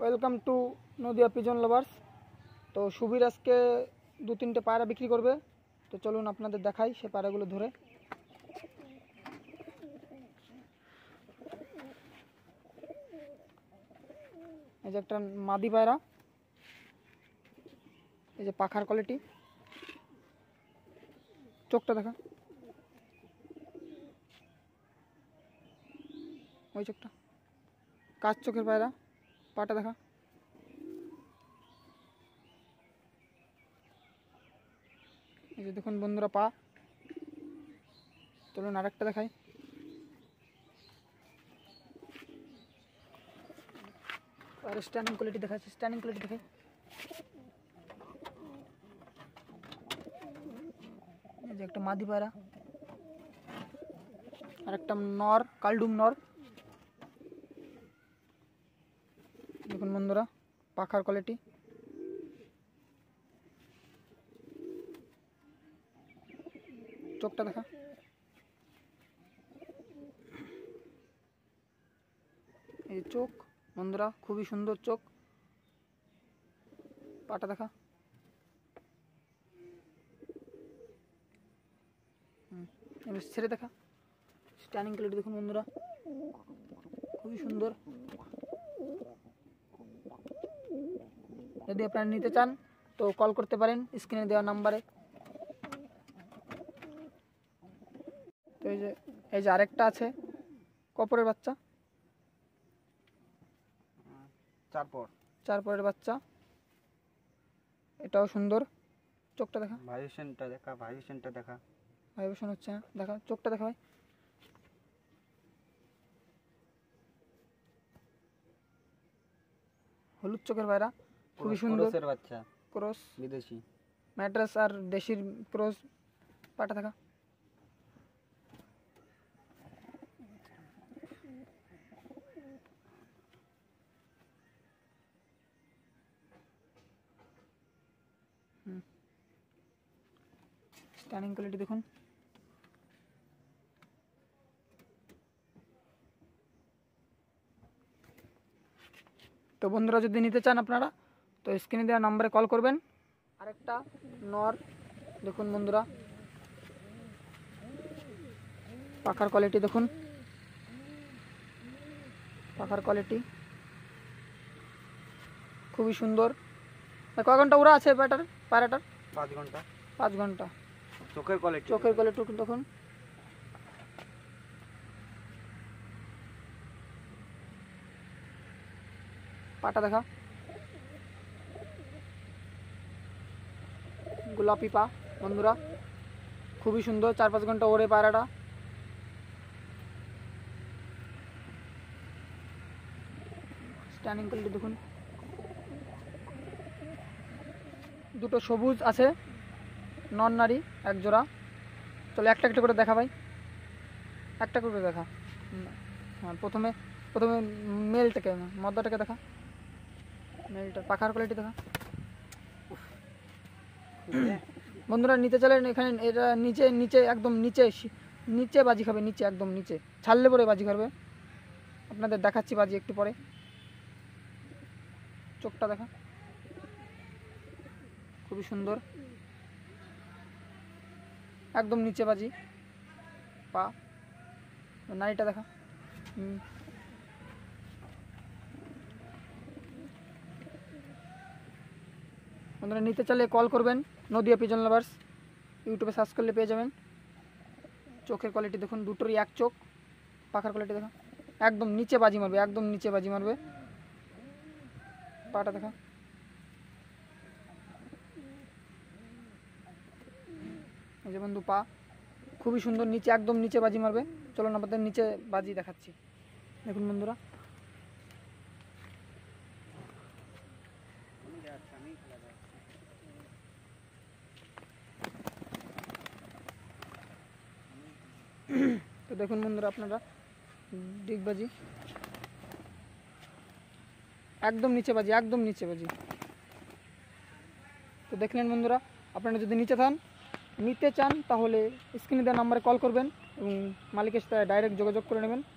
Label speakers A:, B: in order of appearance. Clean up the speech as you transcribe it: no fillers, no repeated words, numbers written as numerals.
A: Welcome to Nadia pigeon lovers. তো সুবীর আজকে 2-3টে পায়রা বিক্রি করবে, তো চলুন আপনাদের দেখাই সে পায়রাগুলো ধরে। এই যে একটা মাদি পায়রা, এই যে পাখার কোয়ালিটি, চোখটা দেখা, ওই চোখটা কাজ চোখের পায়রা, পাটা দেখা। এই যে দেখুন বন্ধুরা পা। চলুন আরেকটা দেখাই। আর স্ট্যান্ডিং কোয়ালিটি দেখাচ্ছি, স্ট্যান্ডিং কোয়ালিটি দেখাই। এই যে একটা মাদি পায়রা, আর একটা নর, কালডুম নর। দেখুন বন্ধুরা পাখার কোয়ালিটি, চোখটা দেখা। এই চোখ বন্ধুরা খুবই সুন্দর চোখ, পাটা দেখা। এবার ছেড়ে দেখা, স্ট্যান্ডিং কোয়ালিটি দেখুন বন্ধুরা খুবই সুন্দর। যদি আপনারা নিতে চান তো কল করতে পারেন স্ক্রিনে দেওয়া নাম্বারে। তো এই যে আরেকটা আছে কপরের বাচ্চা, চার পরের বাচ্চা, এটাও সুন্দর। চোখটা দেখা,
B: ভাইব্রেশনটা দেখা, ভাইব্রেশনটা দেখা,
A: ভাইব্রেশন হচ্ছে না, দেখা চোখটা দেখা ভাই। হলুদ চোখের পায়রা, খুবই সুন্দর।
B: ক্রসের বাচ্চা,
A: ক্রস
B: বিদেশি
A: ম্যাড্রাস আর দেশির ক্রস, পাটা দেখা। স্ট্যান্ডিং কোয়ালিটি দেখুন। তো বন্ধুরা যদি নিতে চান আপনারা তো স্ক্রিনে দেওয়া নাম্বারে কল করবেন। আরেকটা নর দেখুন বন্ধুরা, পাখার কোয়ালিটি দেখুন, পাখার কোয়ালিটি খুবই সুন্দর। কয় ঘন্টা উড়া আছে পায়রাটার?
B: 5 ঘন্টা।
A: 5 ঘন্টা।
B: চোখের কোয়ালিটি
A: দেখুন, পাটা দেখা, গোলাপি পা বন্ধুরা খুবই সুন্দর। 4-5 ঘন্টা ওড়ে পায়রাটা। স্ট্যান্ডিং কোয়ালিটি দেখুন। দুটো সবুজ আছে, নন নারী এক জোড়া। চলো একটা একটা করে দেখা ভাই, একটা করে দেখা। হ্যাঁ প্রথমে মেলটাকে, মদ্দাটাকে দেখা, মেলটা পাখার কোয়ালিটি দেখা। বন্ধুরা নিতে চলেন এখানে, এটা নিচে একদম নিচে বাজি খাবে, নিচে একদম নিচে ছাড়লে পরে বাজি খাবে। আপনাদের দেখাচ্ছি বাজি একটু পরে। চোখটা দেখা খুবই সুন্দর, একদম নিচে বাজি পা। নারীটা দেখা। বন্ধুরা নিতে চাইলে কল করবেন নদিয়া পিজন লাভার্স, ইউটিউবে সার্চ করলে পেয়ে যাবেন। চোখের কোয়ালিটি দেখুন, দুটোরই এক চোখ। পাখার কোয়ালিটি দেখা, একদম নিচে বাজি মারবে, একদম নিচে বাজি মারবে। পাটা দেখা, এই যে বন্ধু পা খুবই সুন্দর, নিচে একদম নিচে বাজি মারবে। চলুন আমাদের নিচে বাজি দেখাচ্ছি। দেখুন বন্ধুরা তো দেখুন বন্ধুরা আপনারা ডিগবাজি একদম নিচে বাজি, একদম নিচে বাজি। তো দেখলেন বন্ধুরা, আপনারা যদি নিতে চান তাহলে স্ক্রিনে দেওয়া নাম্বারে কল করবেন এবং মালিকের সাথে ডাইরেক্ট যোগাযোগ করে নেবেন।